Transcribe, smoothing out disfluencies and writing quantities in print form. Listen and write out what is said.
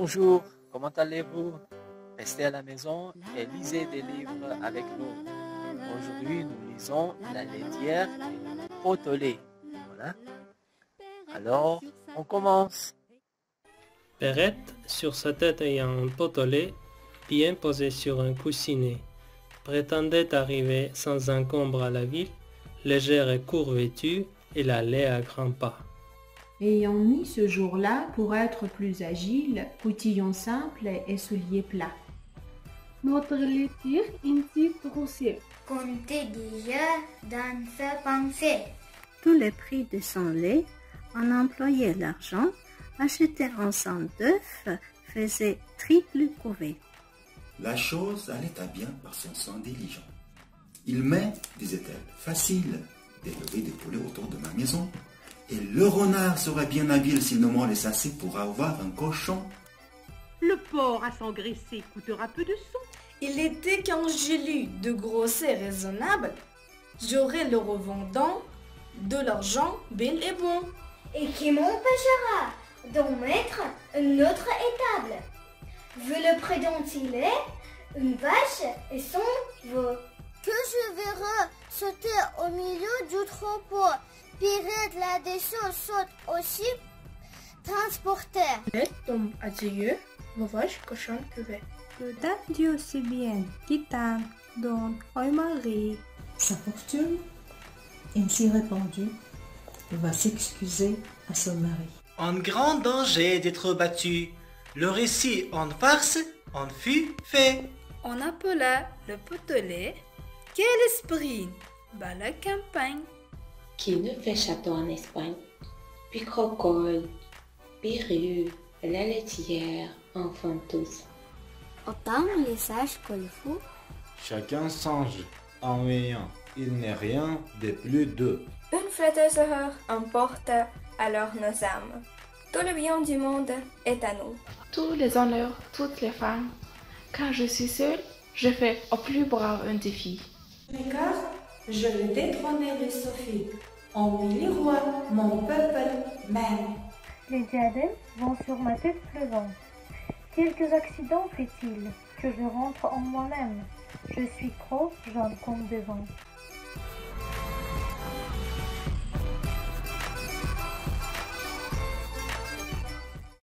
Bonjour, comment allez-vous? Restez à la maison et lisez des livres avec nous. Aujourd'hui, nous lisons La laitière et le pot au lait. Voilà. Alors, on commence. Perrette, sur sa tête ayant un pot au lait, bien posé sur un coussinet, prétendait arriver sans encombre à la ville, légère et court vêtue, et allait à grands pas. Ayant mis ce jour-là, pour être plus agile, coutillons simples et souliers plats. Notre laitière ainsi grossière. Comptez déjà d'en faire penser. Tous les prix de son lait, on employait l'argent, achetait un cent d'œufs, faisait triple couvée. La chose allait à bien par son sang diligent. Il m'est, disait-elle, facile d'élever des poulets autour de ma maison. Et le renard serait bien habile s'il ne m'en laisse assez pour avoir un cochon. Le porc à s'engraisser coûtera peu de sous. Il était quand j'ai lu de grosseur raisonnable, j'aurai le revendant de l'argent bel et bon. Et qui m'empêchera d'en mettre une autre étable. Vu le prix dont il est, une vache et son veau. Que je verrai sauter au milieu du troupeau. Pirate là-dessus saute aussi transporter. Tom adieu, vache cochon cuvée. Le dame dit aussi bien, quittante, donne au mari. Sa fortune, ainsi répandue, va s'excuser à son mari. En grand danger d'être battu, le récit en farce en fut fait. On appela le pot au lait. Quel esprit! Bas la campagne. Qui ne fait château en Espagne? Picrocole, Piru, la laitière, enfants tous. Autant les sages que les fous. Chacun songe en veillant, il n'est rien de plus doux. Une flatteuse erreur emporte alors nos âmes. Tout le bien du monde est à nous. Tous les honneurs, toutes les femmes. Quand je suis seule, je fais au plus brave un défi. Car je vais détrôner les sophies. En mille rois, mon peuple m'aime. Les diadèmes vont sur ma tête pleuvante. Quelques accidents fait-il que je rentre en moi-même. Je suis trop jeune comme devant.